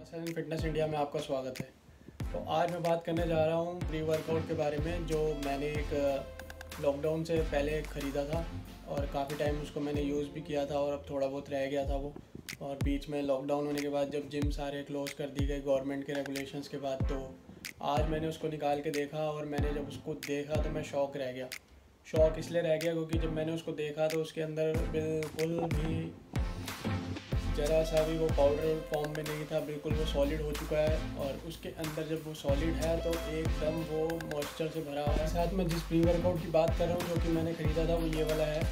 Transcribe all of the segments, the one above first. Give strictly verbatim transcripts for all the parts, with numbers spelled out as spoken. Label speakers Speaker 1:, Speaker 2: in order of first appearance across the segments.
Speaker 1: Seven fitness India में आपका स्वागत है। तो आज मैं बात करने जा रहा हूँ प्री वर्कआउट के बारे में, जो मैंने एक लॉकडाउन से पहले ख़रीदा था और काफ़ी टाइम उसको मैंने यूज़ भी किया था और अब थोड़ा बहुत रह गया था वो। और बीच में लॉकडाउन होने के बाद जब जिम सारे क्लोज़ कर दी गई गवर्नमेंट के रेगुलेशंस के बाद, तो आज मैंने उसको निकाल के देखा और मैंने जब उसको देखा तो मैं शॉक रह गया। शॉक इसलिए रह गया क्योंकि जब मैंने उसको देखा तो उसके अंदर बिल्कुल भी ज़रा सा भी वो पाउडर फॉर्म में नहीं था, बिल्कुल वो सॉलिड हो चुका है। और उसके अंदर जब वो सॉलिड है तो एकदम वो मॉइस्चर से भरा हुआ है। साथ में जिस प्री वर्कआउट की बात कर रहा हूँ जो कि मैंने ख़रीदा था वो ये वाला है,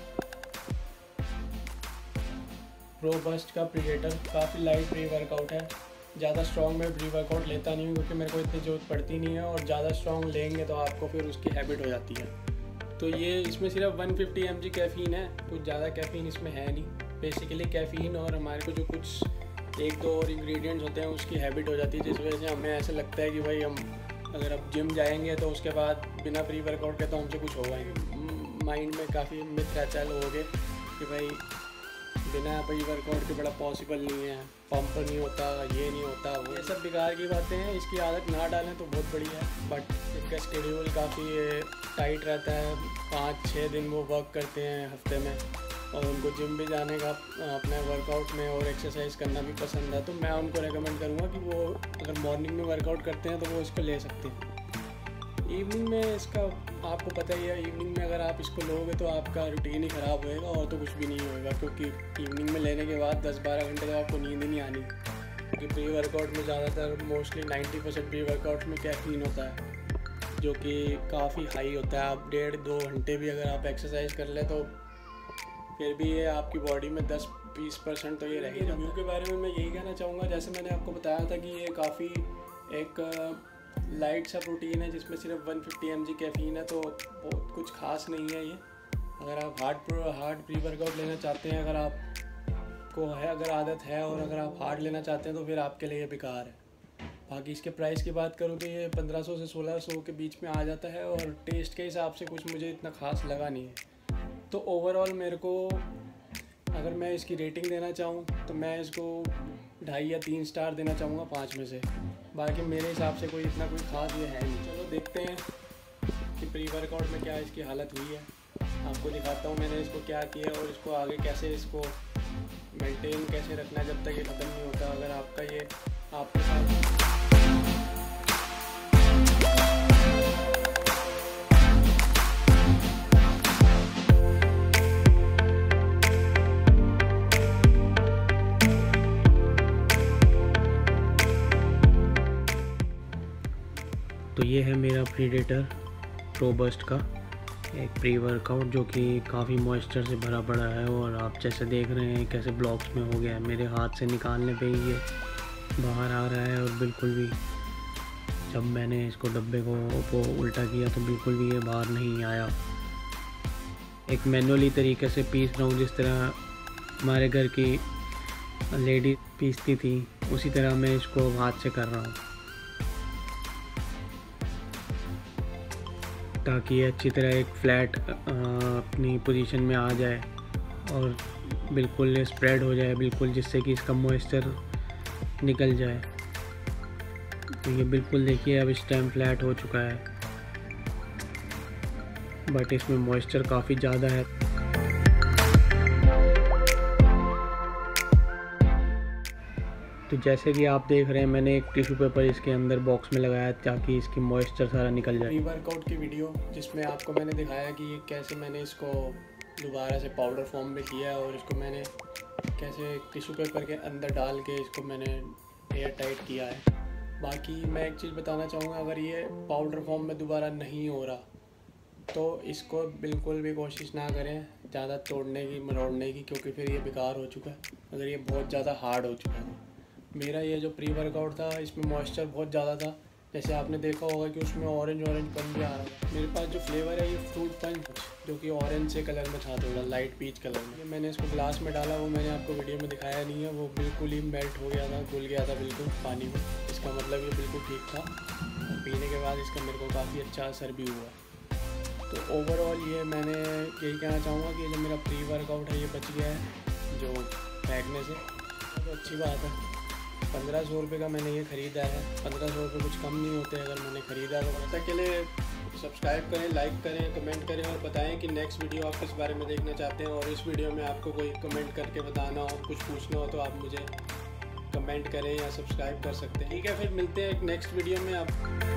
Speaker 1: प्रोबस्ट का प्रीडेटर। काफ़ी लाइट प्री वर्कआउट है, ज़्यादा स्ट्रॉन्ग में प्री वर्कआउट लेता नहीं हूँ क्योंकि मेरे को इतनी ज़रूरत पड़ती नहीं है, और ज़्यादा स्ट्रॉन्ग लेंगे तो आपको फिर उसकी हैबिट हो जाती है। तो ये इसमें सिर्फ one fifty M G caffeine है, कुछ ज़्यादा कैफ़ीन इसमें है नहीं। बेसिकली कैफ़ीन और हमारे को जो कुछ एक दो और इंग्रेडिएंट्स होते हैं उसकी हैबिट हो जाती है, जिस वजह से हमें ऐसा लगता है कि भाई हम अगर अब जिम जाएंगे तो उसके बाद बिना प्री वर्कआउट के तो हमसे कुछ होगा ही। माइंड में काफ़ी मिथ रहता है लोगों के कि भाई बिना प्री वर्कआउट के बड़ा पॉसिबल नहीं है, पंप नहीं होता, ये नहीं होता, वो ये सब बेकार की बातें हैं। इसकी आदत ना डालें तो बहुत बढ़िया है, बट इनका शेड्यूल काफ़ी टाइट रहता है। पाँच छः दिन वो वर्क करते हैं हफ्ते में, और उनको जिम भी जाने का अपने वर्कआउट में और एक्सरसाइज करना भी पसंद है। तो मैं उनको रेकमेंड करूँगा कि वो अगर मॉर्निंग में वर्कआउट करते हैं तो वो इसको ले सकते हैं। इवनिंग में इसका आपको पता ही है, इवनिंग में अगर आप इसको लोगे तो आपका रूटीन ही ख़राब होएगा और तो कुछ भी नहीं होएगा, क्योंकि इवनिंग में लेने के बाद दस बारह घंटे तक आपको नींद ही नहीं आनी। क्योंकि प्री वर्कआउट में ज़्यादातर mostly ninety percent pre workout में कैफीन होता है, जो कि काफ़ी हाई होता है। आप डेढ़ दो घंटे भी अगर आप एक्सरसाइज कर लें तो फिर भी ये आपकी बॉडी में दस बीस परसेंट तो ये रहेगी। रिव्यू के बारे में मैं यही कहना चाहूँगा, जैसे मैंने आपको बताया था कि ये काफ़ी एक लाइट सा प्रोटीन है जिसमें सिर्फ one fifty M G caffeine है, तो बहुत कुछ खास नहीं है ये। अगर आप हार्ड हार्ड प्री वर्कआउट लेना चाहते हैं, अगर आपको है अगर आदत है और अगर आप हार्ड लेना चाहते हैं तो फिर आपके लिए ये बेकार है। बाकी इसके प्राइस की बात करूँ तो ये पंद्रह सौ से सोलह सौ के बीच में आ जाता है, और टेस्ट के हिसाब से कुछ मुझे इतना खास लगा नहीं है। तो ओवरऑल मेरे को अगर मैं इसकी रेटिंग देना चाहूँ तो मैं इसको ढाई या तीन स्टार देना चाहूँगा पाँच में से। बाकी मेरे हिसाब से कोई इतना कोई ख़ास ये है नहीं। चलो देखते हैं कि प्री वर्कआउट में क्या इसकी हालत हुई है। आपको दिखाता हूँ मैंने इसको क्या किया और इसको आगे कैसे इसको मेंटेन कैसे रखना है जब तक ये ख़त्म नहीं होता। अगर आपका ये आपके साथ
Speaker 2: तो ये है मेरा प्रीडेटर प्रोबस्ट का एक प्री वर्कआउट, जो कि काफ़ी मॉइस्चर से भरा पड़ा है। और आप जैसे देख रहे हैं कैसे ब्लॉक्स में हो गया है, मेरे हाथ से निकालने पे ही ये बाहर आ रहा है। और बिल्कुल भी जब मैंने इसको डब्बे को, को उल्टा किया तो बिल्कुल भी ये बाहर नहीं आया। एक मैनुअली तरीके से पीस रहा हूँ, जिस तरह हमारे घर की लेडी पीसती थी उसी तरह मैं इसको हाथ से कर रहा हूँ, ताकि ये अच्छी तरह एक फ्लैट अपनी पोजीशन में आ जाए और बिल्कुल स्प्रेड हो जाए बिल्कुल, जिससे कि इसका मॉइस्चर निकल जाए। तो ये बिल्कुल देखिए अब इस टाइम फ्लैट हो चुका है, बट इसमें मॉइस्चर काफ़ी ज़्यादा है। तो जैसे कि आप देख रहे हैं मैंने एक टिश्यू पेपर इसके अंदर बॉक्स में लगाया ताकि इसकी मॉइस्चर सारा निकल जाए।
Speaker 1: प्री वर्कआउट की वीडियो जिसमें आपको मैंने दिखाया कि कैसे मैंने इसको दोबारा से पाउडर फॉर्म में किया है और इसको मैंने कैसे टिश्यू पेपर के अंदर डाल के इसको मैंने एयर टाइट किया है। बाकी मैं एक चीज़ बताना चाहूँगा, अगर ये पाउडर फॉर्म में दोबारा नहीं हो रहा तो इसको बिल्कुल भी कोशिश ना करें ज़्यादा तोड़ने की मरोड़ने की, क्योंकि फिर ये बेकार हो चुका है अगर ये बहुत ज़्यादा हार्ड हो चुका है। मेरा ये जो प्री वर्कआउट था इसमें मॉइस्चर बहुत ज़्यादा था, जैसे आपने देखा होगा कि उसमें ऑरेंज ऑरेंज पन भी आ रहा है। मेरे पास जो फ्लेवर है ये फ्रूट पंच, जो कि ऑरेंज से कलर में था, थोड़ा लाइट पीच कलर में। मैंने इसको ग्लास में डाला, वो मैंने आपको वीडियो में दिखाया नहीं है, वो बिल्कुल ही मेल्ट हो गया था, घुल गया था बिल्कुल पानी में। इसका मतलब ये बिल्कुल ठीक था, और पीने के बाद इसका मेरे को काफ़ी अच्छा असर भी हुआ। तो ओवरऑल ये मैंने यही कहना चाहूँगा कि जो मेरा प्री वर्कआउट है ये बच गया है जो फेंकने से, तो अच्छी बात है। पंद्रह सौ रुपये का मैंने ये ख़रीदा है। पंद्रह सौ रुपये कुछ कम नहीं होते अगर मैंने ख़रीदा तो। तब तक के लिए सब्सक्राइब करें, लाइक करें, कमेंट करें और बताएं कि नेक्स्ट वीडियो आप किस बारे में देखना चाहते हैं। और इस वीडियो में आपको कोई कमेंट करके बताना हो, कुछ पूछना हो तो आप मुझे कमेंट करें या सब्सक्राइब कर सकते हैं। ठीक है, फिर मिलते हैं एक नेक्स्ट वीडियो में। आप